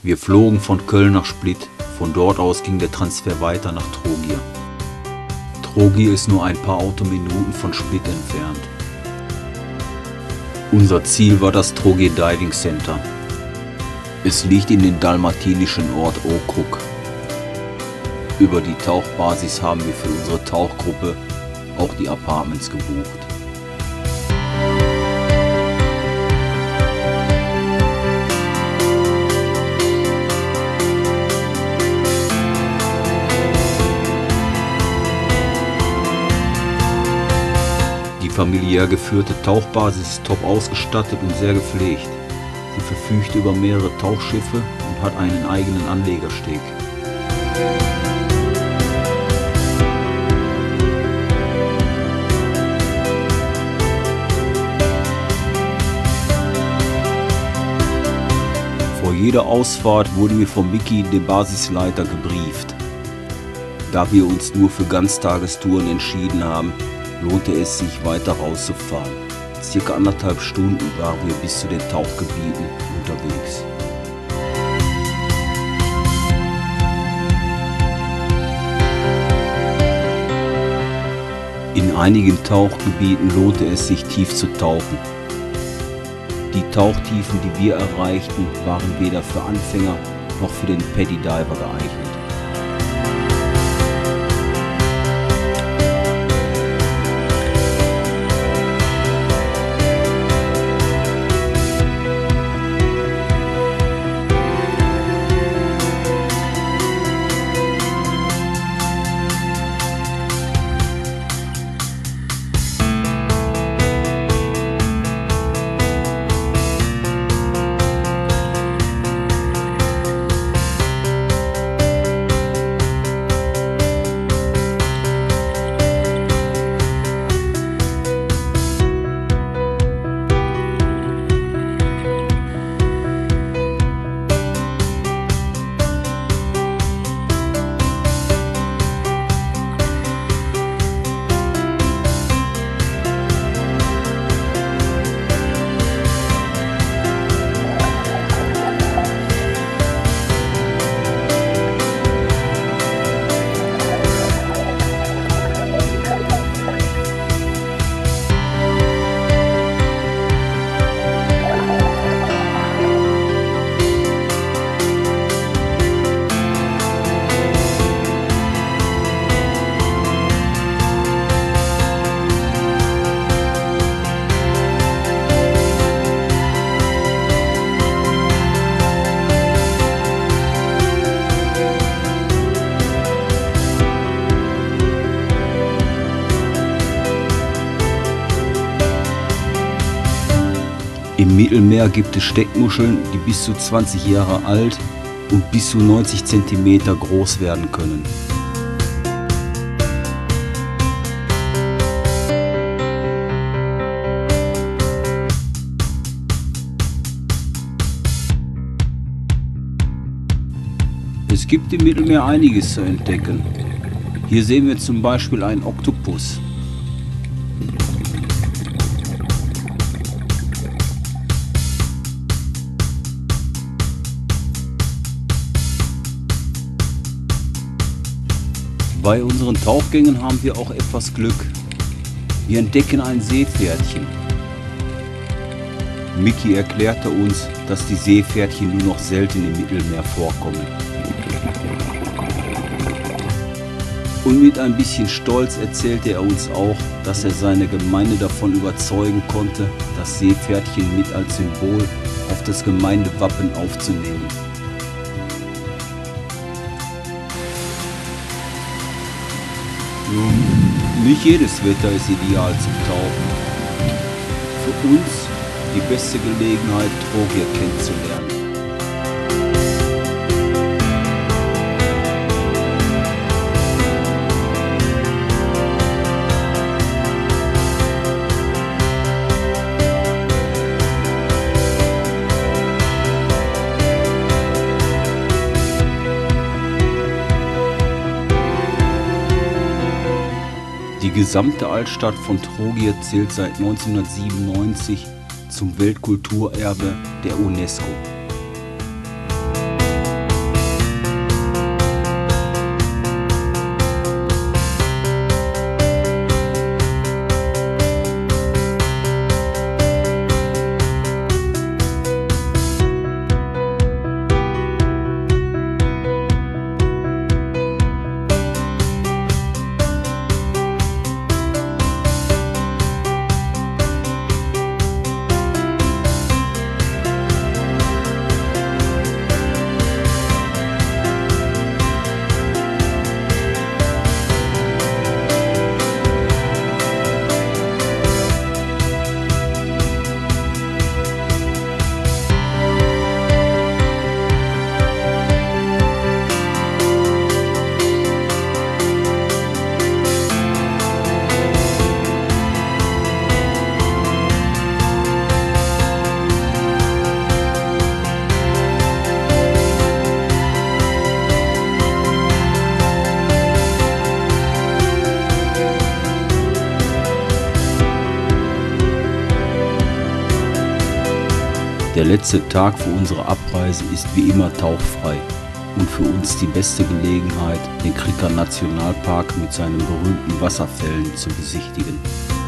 Wir flogen von Köln nach Split, von dort aus ging der Transfer weiter nach Trogir. Trogir ist nur ein paar Autominuten von Split entfernt. Unser Ziel war das Trogir Diving Center. Es liegt in den dalmatinischen Ort Okrug. Über die Tauchbasis haben wir für unsere Tauchgruppe auch die Apartments gebucht. Die familiär geführte Tauchbasis ist top ausgestattet und sehr gepflegt. Sie verfügt über mehrere Tauchschiffe und hat einen eigenen Anlegersteg. Vor jeder Ausfahrt wurden wir von Micky, dem Basisleiter, gebrieft. Da wir uns nur für Ganztagestouren entschieden haben, lohnte es sich, weiter rauszufahren. Circa 1,5 Stunden waren wir bis zu den Tauchgebieten unterwegs. In einigen Tauchgebieten lohnte es sich, tief zu tauchen. Die Tauchtiefen, die wir erreichten, waren weder für Anfänger noch für den Paddy Diver geeignet. Im Mittelmeer gibt es Steckmuscheln, die bis zu 20 Jahre alt und bis zu 90 cm groß werden können. Es gibt im Mittelmeer einiges zu entdecken. Hier sehen wir zum Beispiel einen Oktopus. Bei unseren Tauchgängen haben wir auch etwas Glück. Wir entdecken ein Seepferdchen. Micky erklärte uns, dass die Seepferdchen nur noch selten im Mittelmeer vorkommen. Und mit ein bisschen Stolz erzählte er uns auch, dass er seine Gemeinde davon überzeugen konnte, das Seepferdchen mit als Symbol auf das Gemeindewappen aufzunehmen. Nicht jedes Wetter ist ideal zum Tauchen. Für uns die beste Gelegenheit, Trogir kennenzulernen. Die gesamte Altstadt von Trogir zählt seit 1997 zum Weltkulturerbe der UNESCO. Der letzte Tag vor unserer Abreise ist wie immer tauchfrei und für uns die beste Gelegenheit, den Krka Nationalpark mit seinen berühmten Wasserfällen zu besichtigen.